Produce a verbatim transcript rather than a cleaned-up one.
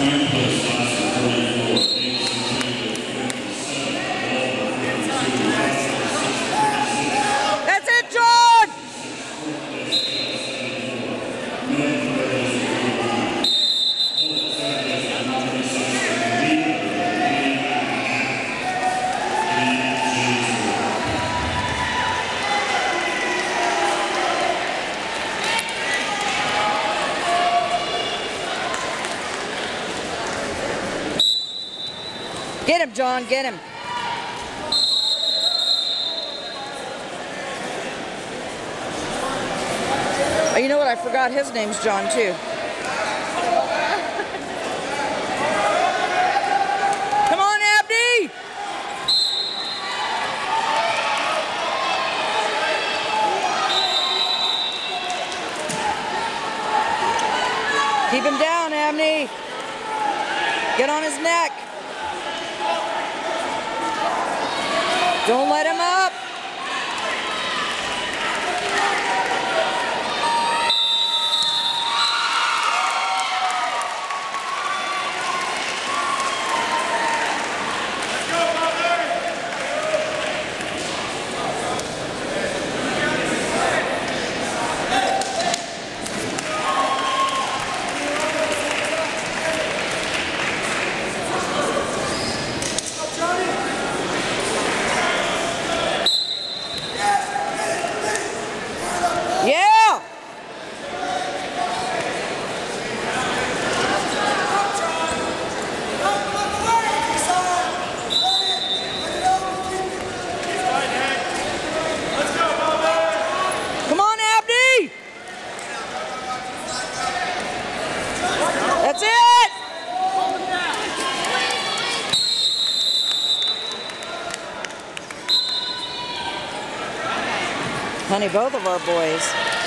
That's it, John! Get him, John, get him. Oh, you know what? I forgot his name's John, too. Come on, Abney! Keep him down, Abney. Get on his neck. Don't let him up. Yeah! Come on, Abney! That's it! Honey, both of our boys.